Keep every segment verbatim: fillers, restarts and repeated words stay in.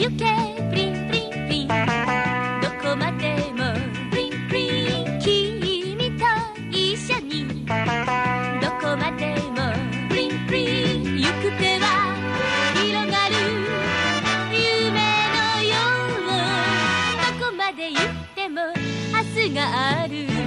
行けプリンプリンプリン、どこまでもプリンプリン、君と一緒にどこまでもプリンプリン、行く手は広がる夢のよう、どこまで行っても明日がある。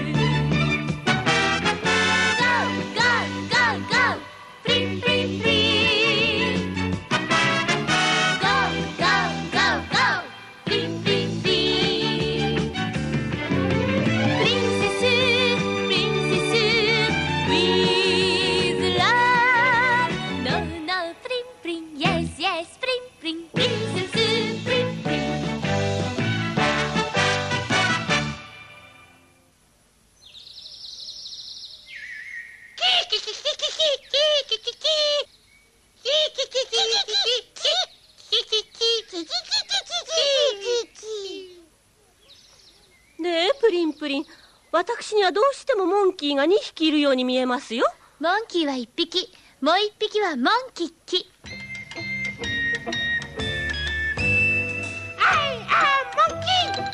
ねえプリンプリン、私にはどうしてもモンキーがにひきいるように見えますよ。 モンキーはいっぴき、もういっぴきはモンキッキ。 I am monkey!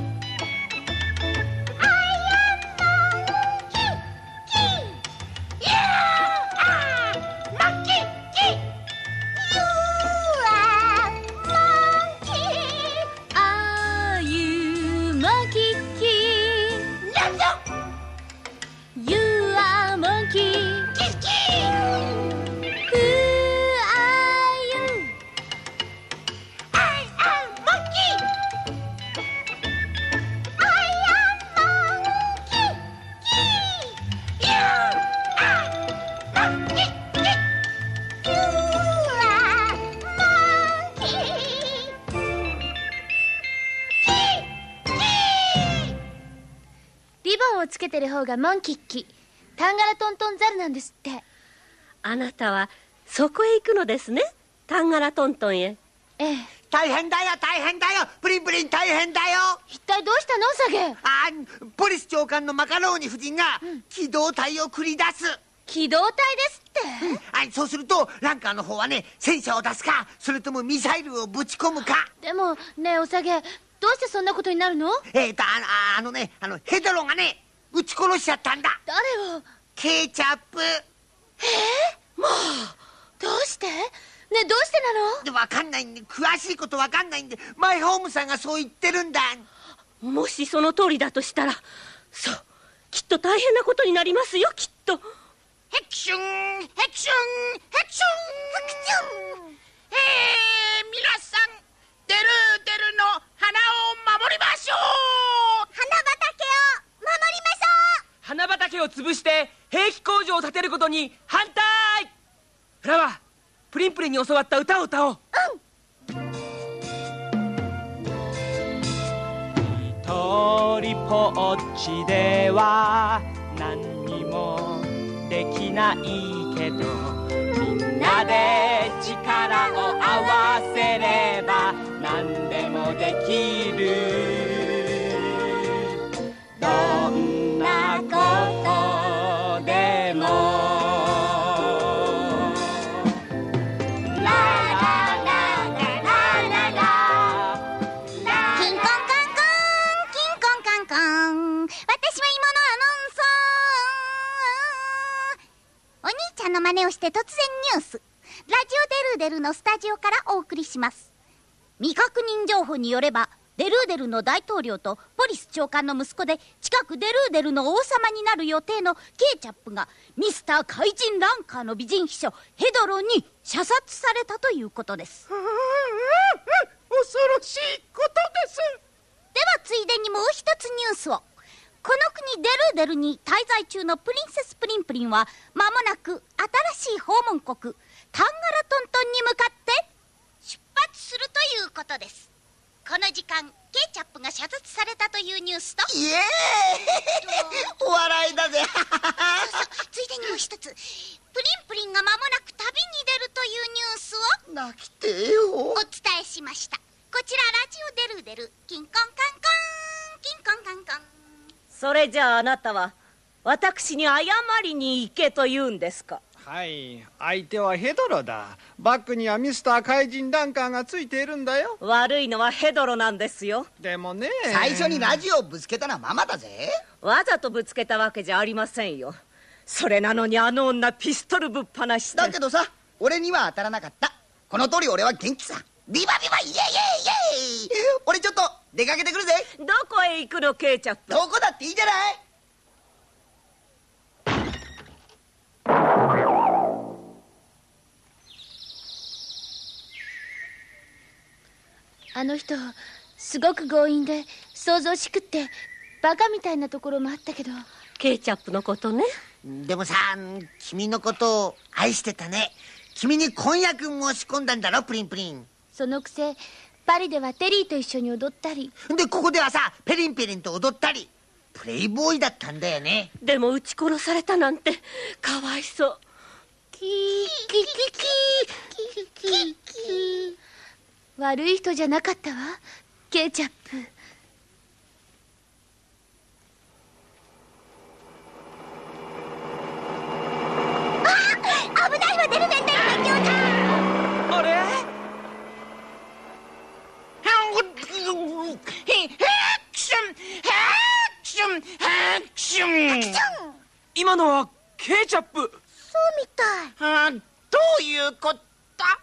つけてる方がモンキッキ、タンガラトントンザルなんですって。 あなたはそこへ行くのですね、タンガラトントンへ。 ええ。 大変だよ大変だよ、プリンプリン大変だよ。 一体どうしたのウサゲ。 あ、ポリス長官のマカローニ夫人が機動隊を繰り出す。 機動隊ですって、 うん、あ、そうするとランカーの方はね、戦車を出すか、それともミサイルをぶち込むか。 でもねえウサゲ、どうしてそんなことになるの？ えーとあ、あのね、あのヘドロがね撃ち殺しちゃったんだ。 誰を？ ケチャップ。 えー、もうどうして？ねえどうしてなの？ でわかんないんで、詳しいことわかんないんで、マイホームさんがそう言ってるんだ。 もしその通りだとしたら、そう、きっと大変なことになりますよ、きっと。 ヘクシュンヘクシュンヘクシュンヘクシュン。えー、皆さん、デルデルの花を守りましょう。 花畑を守りましょう。 花畑を潰して兵器工場を建てることに反対。フラワー、プリンプリンに教わった歌を歌おう。トリポッチでは何にもできないけど、みんなで力を合わせれば何でもできる。どんなことでもの真似をして突然ニュース。ラジオデルーデルのスタジオからお送りします。未確認情報によれば、デルーデルの大統領とポリス長官の息子で近くデルーデルの王様になる予定のケイチャップがミスター怪人ランカーの美人秘書ヘドロに射殺されたということです。 恐ろしいことです。 ではついでにもう一つニュースを。この国デルーデルに滞在中のプリンセスプリンプリンは間もなく新しい訪問国タンガラトントンに向かって出発するということです。この時間ケイチャップが射殺されたというニュースと、 イエーイお笑いだぜ。 そうそう、ついでにもう一つ、プリンプリンが間もなく旅に出るというニュースを泣きてえよお伝えしました。こちらラジオデルーデル、キンコンカンコン、キンコンカンコン。 それじゃああなたは私に謝りに行けと言うんですか？ はい、相手はヘドロだ。バックにはミスター怪人ランカーがついているんだよ。 悪いのはヘドロなんですよ。 でもね、 最初にラジオをぶつけたのはママだぜ。 わざとぶつけたわけじゃありませんよ。それなのにあの女ピストルぶっ放して。 だけどさ、俺には当たらなかった。この通り俺は元気さ。ビバビバイエイエイイエイ。俺ちょっと出かけてくるぜ。 どこへ行くのケイチャップ。 どこだっていいじゃない。 あの人すごく強引で想像しくってバカみたいなところもあったけど。 ケイチャップのことね。 でもさ、君のことを愛してたね。君に婚約申し込んだんだろ、プリンプリン。 そのくせパリではテリーと一緒に踊ったりで、ここではさ、ペリンペリンと踊ったり。プレイボーイだったんだよね。 でも撃ち殺されたなんてかわいそう。 キーキキキキキキ。悪い人じゃなかったわケイチャップ。 危ないわ、デルメンデルメン兄弟。 あれ？今のはケイチャップ。 そうみたい。 あ、どういうことだ。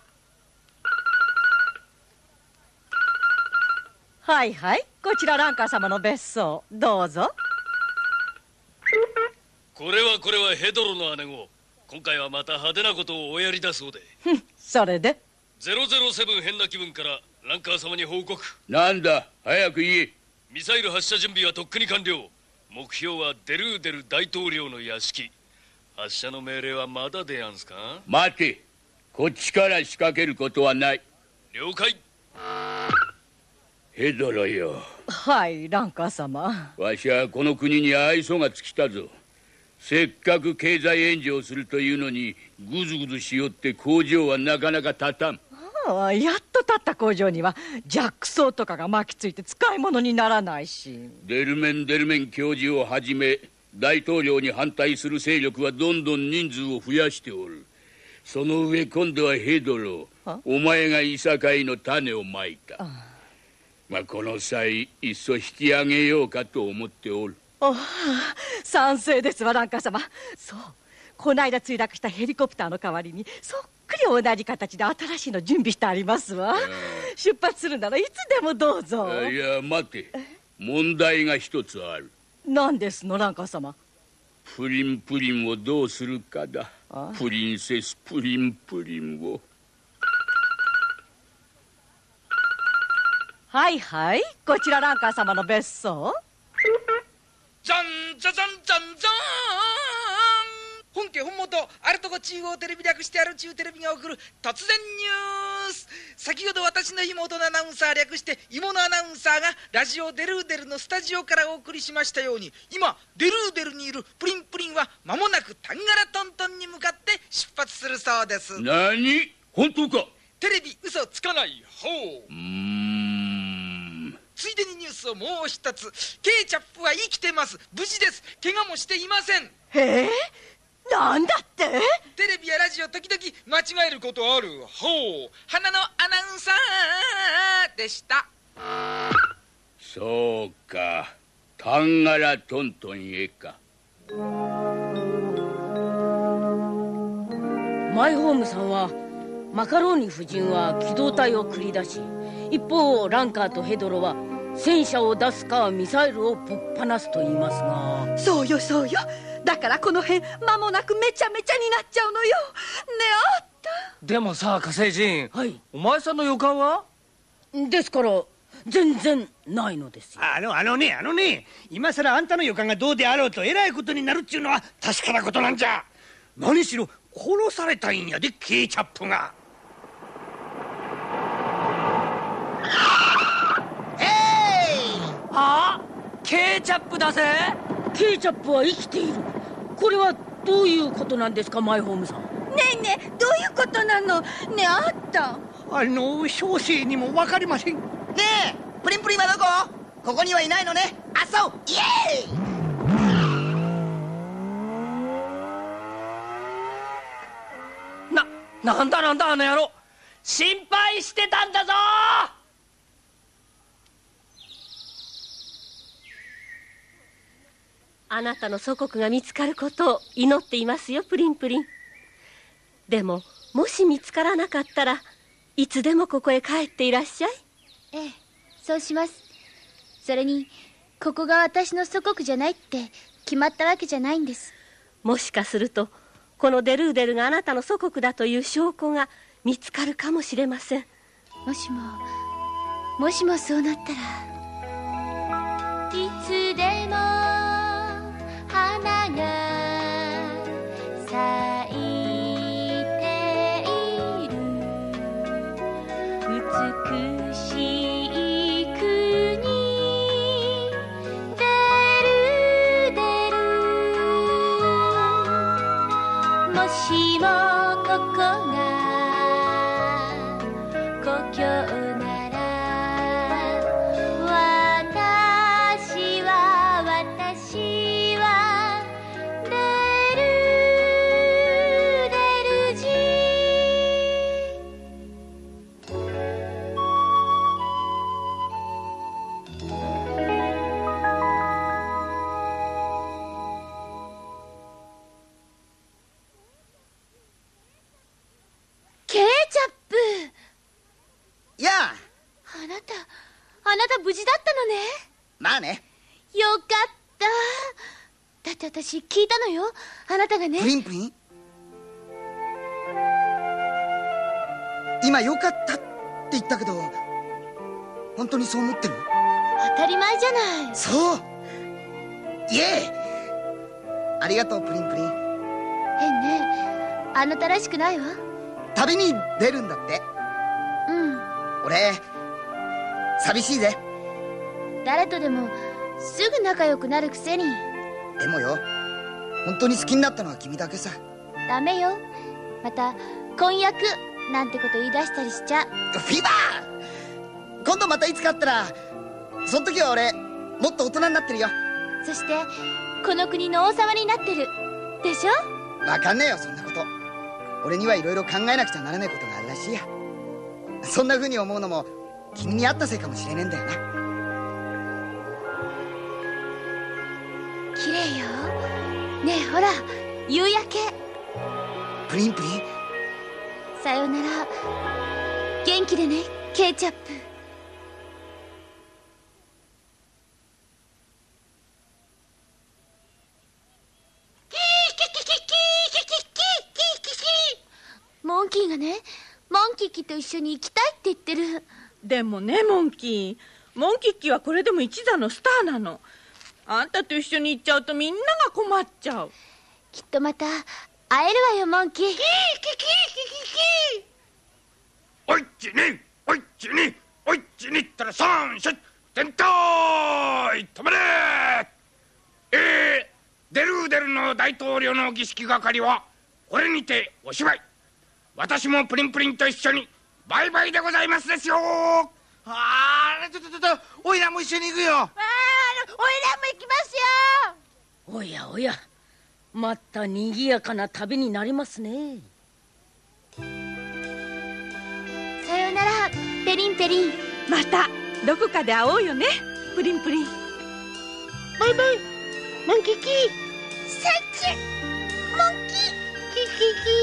はいはい、こちらランカー様の別荘どうぞ。 これはこれはヘドロの姉子。今回はまた派手なことをおやりだそうで。 それでゼロゼロセブン変な気分からランカー様に報告。 なんだ、早く言え。 ミサイル発射準備はとっくに完了。目標はデルーデル大統領の屋敷。発射の命令はまだでやんすか。 待て、こっちから仕掛けることはない。 了解。 ヘドロよ。 はいランカー様。 わしはこの国に愛想が尽きたぞ。せっかく経済援助をするというのにグズグズしよって工場はなかなか立たん。 ああ、やっと建った工場にはジャックソーとかが巻きついて使い物にならないし。 デルメンデルメン教授をはじめ大統領に反対する勢力はどんどん人数を増やしておる。その上今度はヘドロ、お前がいさかいの種をまいた。まあこの際いっそ引き上げようかと思っておる。 ああ、賛成ですわランカー様。そう、この間墜落したヘリコプターの代わりにそっくり同じ形で新しいの準備してありますわ。出発するならいつでもどうぞ。 いや待て、問題が一つある。 何ですのランカー様。 プリンプリンをどうするかだ。プリンセスプリンプリンを。 はいはい、こちらランカー様の別荘。 じゃんじゃじゃんじゃんじゃん。本家本元あるとこ中央テレビ略してある中テレビが送る突然ニュース。先ほど私の妹のアナウンサー略して妹のアナウンサーがラジオデルーデルのスタジオからお送りしましたように、今デルーデルにいるプリンプリンは間もなくタンガラトントンに向かって出発するそうです。 何？本当か？ テレビ嘘つかないほう。 うーん。 ついでにニュースをもう一つ。ケイチャップは生きてます。無事です。怪我もしていません。 へえ、なんだって。 テレビやラジオ時々間違えることあるほう。花のアナウンサーでした。 そうか、タンガラトントンへか。 マイホームさんはマカローニ夫人は機動隊を繰り出し、一方ランカーとヘドロは戦車を出すかミサイルをぶっ放すと言いますが。 そうよそうよ、だからこの辺間もなくめちゃめちゃになっちゃうのよ。ねえあった。 でもさ火星人、 はい、 お前さんの予感は？ ですから全然ないのですよ。 あのあのねあのね今さらあんたの予感がどうであろうとえらいことになるっちゅうのは確かなことなんじゃ。何しろ殺されたんやで、ケイチャップが。 はあ、ケイチャップだぜ。 ケイチャップは生きている。これはどういうことなんですかマイホームさん。 ねえねえ、どういうことなの。ねえあった。 あの小生にも分かりません。ねえプリンプリンはどこ？ここにはいないのね。あっそうイエーイ。 なんだなんだあの野郎、心配してたんだぞ。 あなたの祖国が見つかることを祈っていますよ、プリンプリン。でももし見つからなかったらいつでもここへ帰っていらっしゃい。 ええ、そうします。それにここが私の祖国じゃないって決まったわけじゃないんです。 もしかするとこのデルーデルがあなたの祖国だという証拠が見つかるかもしれません。 もしももしもそうなったら、 いつでも花が咲いている美しい国デルデル、もしもここが故郷なら、私は私はデルデル人。 ケーチャップ。 やあ。 あなたあなた無事だったのね。 まあね。 よかった。だって私聞いたのよ、あなたがね。 プリンプリン、今よかったって言ったけど本当にそう思ってる？ 当たり前じゃない。 そう、イエーイ。ありがとうプリンプリン。 変ね、あなたらしくないわ。 旅に出るんだって。 うん。 俺寂しいぜ。 誰とでもすぐ仲良くなるくせに。 でもよ、本当に好きになったのは君だけさ。 ダメよ、また婚約なんてこと言い出したりしちゃ。 フィーバー。今度またいつか会ったら、その時は俺もっと大人になってるよ。 そしてこの国の王様になってるでしょ。 わかんねえよそんなこと。俺にはいろいろ考えなくちゃならないことがあるらしいや。そんな風に思うのも君に会ったせいかもしれねえんだよな。 綺麗よ。ねえほら、夕焼け。 プリンプリン、 さよなら。元気でね、ケイチャップ。モンキーがね、モンキッキと一緒に行きたいって言ってる。 でもね、モンキーモンキッキはこれでも一座のスターなの。あんたと一緒に行っちゃうとみんなが困っちゃう。 きっとまた会えるわよ、モンキー。キーキキキキキ。 おいっちにおいっちにおいっちにったら三者点灯止まれ。えー、デルーデルの大統領の儀式係はこれにておしまい。私もプリンプリンと一緒にバイバイでございますですよ。 ああ、ちょっとちょっと、おいらも一緒に行くよ。ああ、 おいらも行きますよ。 おやおや、またにぎやかな旅になりますね。 さよならペリンペリン。 またどこかで会おうよね、プリンプリン。 バイバイモンキキ。サッチモンキキキキ。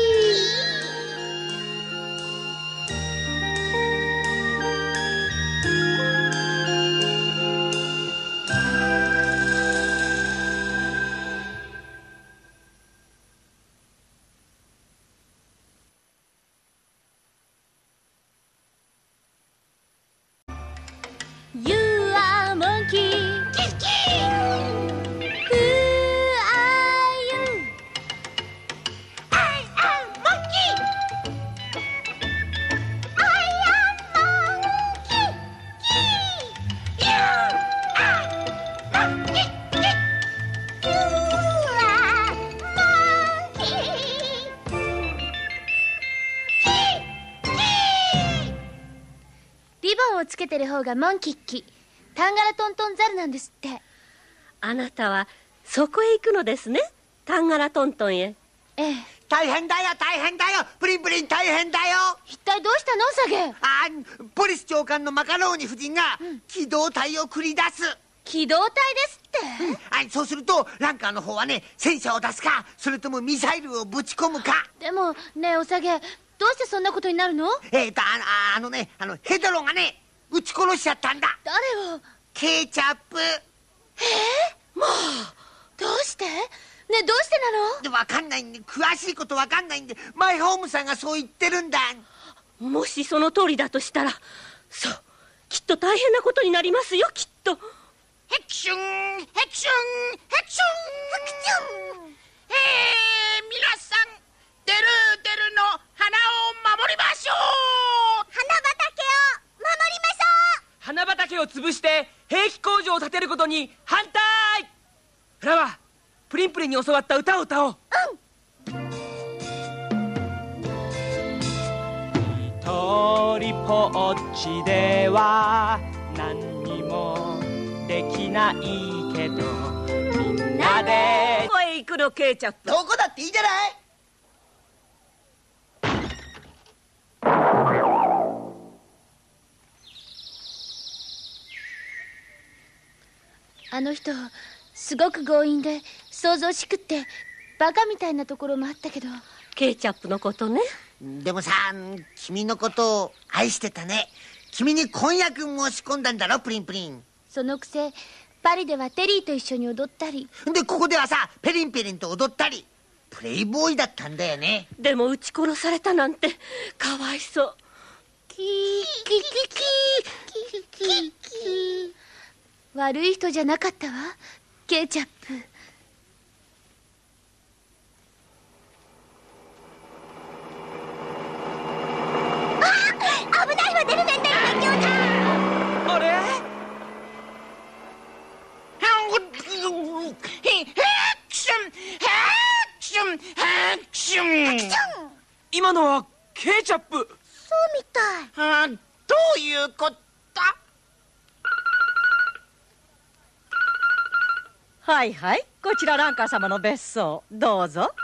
You are monkey. Who are you? I am monkey. I am monkey. You are monkey. You are monkey. リボンをつけてる方がモンキッキ、タンガラトントンザルなんですって。 あなたはそこへ行くのですね、タンガラトントンへ。 ええ。 大変だよ大変だよ、プリンプリン大変だよ。 一体どうしたのウサギ？ あ、ポリス長官のマカローニ夫人が機動隊を繰り出す。 機動隊ですって、 うん、はい、そうするとランカーの方はね、戦車を出すか、それともミサイルをぶち込むか。 でもねえウサギ、どうしてそんなことになるの？ えーとああのね、あのヘドロがね撃ち殺しちゃったんだ。 誰を？ ケチャップ。 えー、もうどうして？ねえどうしてなの？ でわかんないんで、詳しいことわかんないんで、マイホームさんがそう言ってるんだ。 もしその通りだとしたら、そうきっと大変なことになりますよ、きっと。 ヘクシュンヘクシュンヘクシュンヘクシュン。えー、皆さんデルデルの花を守りましょう。 花畑を守りましょう。 花畑を潰して兵器工場を建てることに反対。フラワー、プリンプリンに教わった歌を歌おう。トリポッチでは何にもできないけど、みんなでどこへ行くのケイチャップ？ どこだっていいじゃない。 あの人すごく強引で想像しくってバカみたいなところもあったけど。 ケイチャップのことね。 でもさ、君のことを愛してたね。君に婚約申し込んだんだろ、プリンプリン。 そのくせパリではテリーと一緒に踊ったりで、ここではさペリンペリンと踊ったり、プレイボーイだったんだよね。 でも撃ち殺されたなんてかわいそう。 キーキキキキキキ。悪い人じゃなかったわケイチャップ。 危ないわ、デルデルデルデル。 あれ？ ヘクションヘクションヘクション。 今のはケイチャップ。 そうみたい。 あ、どういうこと？ はいはい、こちらランカー様の別荘、どうぞ。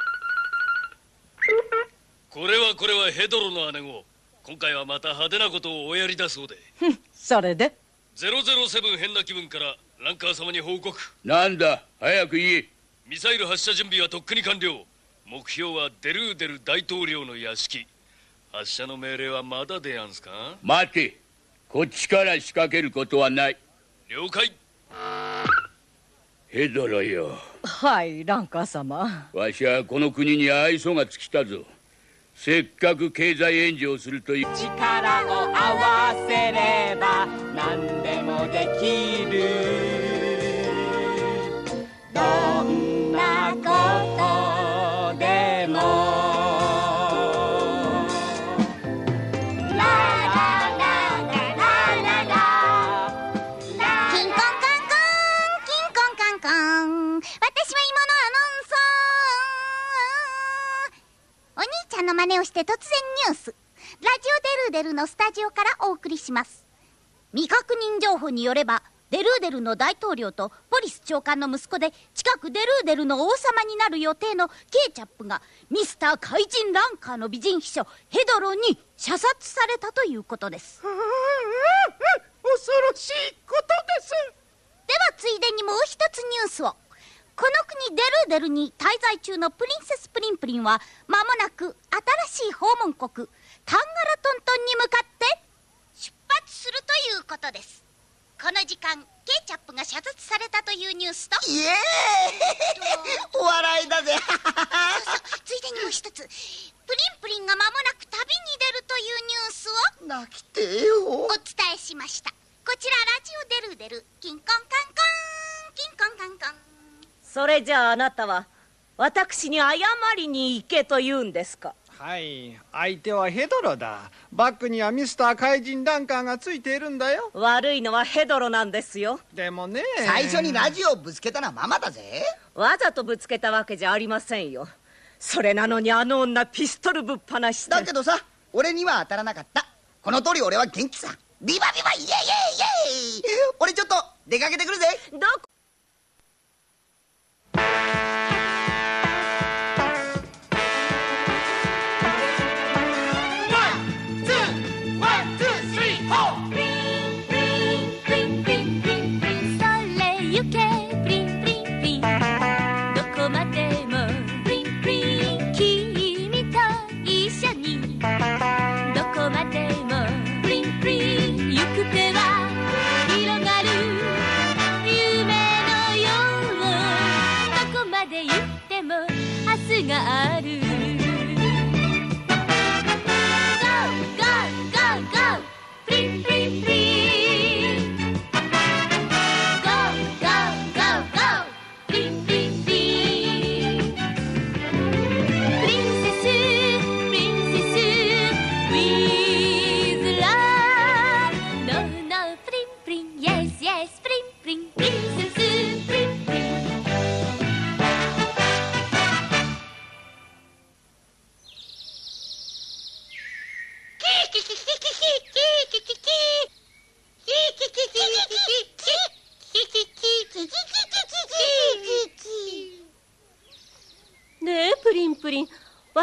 これはこれはヘドロの姉御、今回はまた派手なことをおやりだそうで。 それでゼロゼロセブン変な気分からランカー様に報告。 なんだ、早く言え。 ミサイル発射準備はとっくに完了。目標はデルーデル大統領の屋敷。発射の命令はまだでやんすか？ 待て、こっちから仕掛けることはない。 了解。 ヘドロよ。 はい、ランカー様。 わしはこの国に愛想が尽きたぞ。せっかく経済援助をするという力を合わせれば何でもできる。どんなことでもラララララララ。 キンコンカンコン、キンコンカンコン。私は芋のアナウンサー。お兄ちゃんの真似をして突然ニュース。ラジオデルデルのスタジオからお送りします。未確認情報によれば、デルーデルの大統領とポリス長官の息子で近くデルーデルの王様になる予定のケイチャップがミスター怪人ランカーの美人秘書ヘドロに射殺されたということです。 恐ろしいことです。 ではついでにもう一つニュースを。この国デルーデルに滞在中のプリンセスプリンプリンは間もなく新しい訪問国タンガラトントンに向かって出発するということです。この時間ケイチャップが射殺されたというニュースと、 イエーイお笑いだぜ。 そうそう、ついでにもう一つ、プリンプリンが間もなく旅に出るというニュースを泣きてえよお伝えしました。こちらラジオデルデル、キンコンカンコン、キンコンカンコン。 それじゃああなたは私に謝りに行けと言うんですか？ はい、相手はヘドロだ。バックにはミスター怪人ダンカーがついているんだよ。 悪いのはヘドロなんですよ。 でもね、 最初にラジオをぶつけたのはママだぜ。 わざとぶつけたわけじゃありませんよ。それなのにあの女ピストルぶっ放して。 だけどさ、俺には当たらなかった。この通り俺は元気さ。ビバビバイエイエイエイ。俺ちょっと出かけてくるぜ。 どこ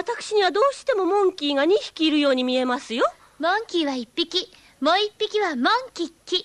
私にはどうしてもモンキーがにひきいるように見えますよ。 モンキーはいっぴき、もういっぴきはモンキッキ。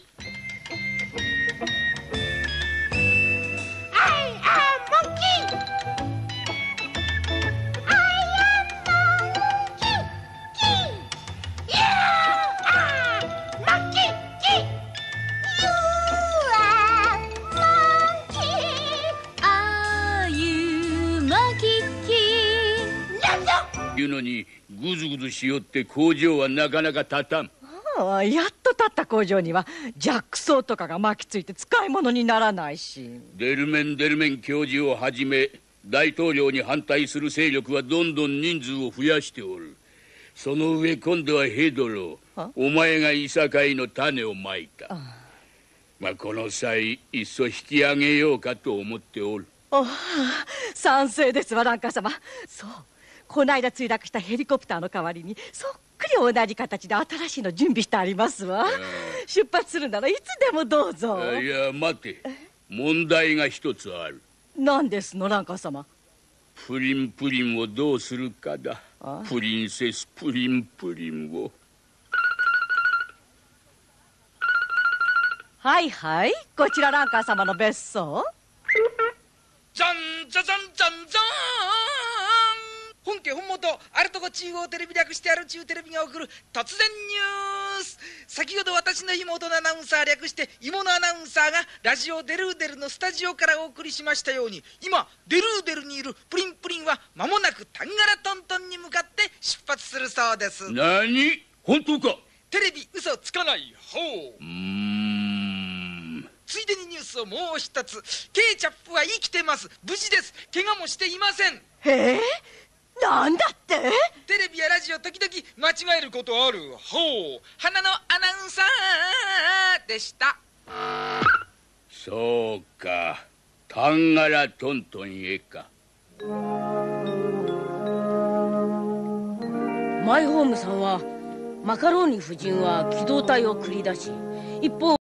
いうのにぐずぐずしよって工場はなかなか立たん。 ああ、やっと建った工場にはジャックソーとかが巻きついて使い物にならないし。 デルメン・デルメン教授をはじめ大統領に反対する勢力はどんどん人数を増やしておる。その上今度はヘドロ、お前がいさかいの種をまいた。まあこの際いっそ引き上げようかと思っておる。 ああ、賛成ですわ、ランカー様。そう、この間墜落したヘリコプターの代わりにそっくり同じ形で新しいの準備してありますわ。出発するならいつでもどうぞ。 いや待て、問題が一つある。 何ですの、ランカー様。 プリンプリンをどうするかだ。プリンセスプリンプリンを。 はいはい、こちらランカー様の別荘。 じゃんじゃじゃんじゃんじゃん。本家本元アルトコ中央テレビ略してアル中テレビが送る突然ニュース。先ほど私の妹のアナウンサー略して妹のアナウンサーがラジオデルーデルのスタジオからお送りしましたように、今デルーデルにいるプリンプリンは間もなくタンガラトントンに向かって出発するそうです。 何？本当か？ テレビ嘘つかないほう。 うーん。 ついでにニュースをもう一つ。ケイチャップは生きてます。無事です。怪我もしていません。 へえ、なんだって？ テレビやラジオ時々間違えることあるほう。花のアナウンサーでした。 そうか、タンガラトントンへか。 マイホームさんはマカローニ夫人は機動隊を繰り出し、一方